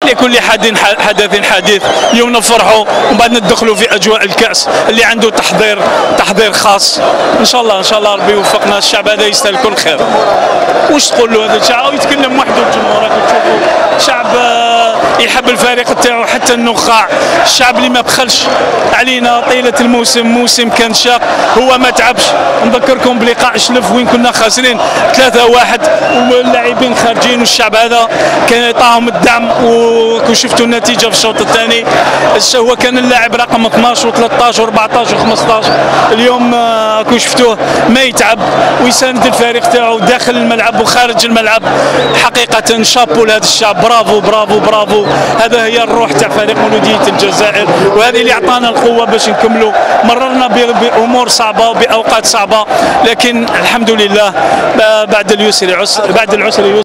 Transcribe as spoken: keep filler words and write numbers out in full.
لكل حد حدث حديث. اليوم نفرحوا ومن بعد ندخلوا في اجواء الكاس اللي عنده تحضير تحضير خاص. ان شاء الله ان شاء الله ربي يوفقنا. الشعب هذا يستاهل كل خير. واش تقول له هذا الشعب يتكلم وحده؟ الجمهور راكم تشوفوا شعب يحب الفريق تاعو حتى النخاع. الشعب اللي ما بخلش علينا طيله الموسم، موسم كان شاق، هو ما تعبش. نذكركم بلقاء شلف وين كنا خاسرين ثلاثة واحد واللاعبين خارجين، والشعب هذا كان يعطاهم الدعم وشفتوا النتيجه في الشوط الثاني. هو كان اللاعب رقم اثناش و13 و14 و15. اليوم كون شفتوه ما يتعب ويساند الفريق تاعو داخل الملعب وخارج الملعب. حقيقه شابو لهذا الشعب، برافو برافو برافو. هذا هي الروح تاع فريق مولودية الجزائر، وهذه اللي اعطانا القوه باش نكملوا. مررنا بامور صعبه وباوقات صعبه، لكن الحمد لله بعد اليسر عسر، بعد العسر يسر.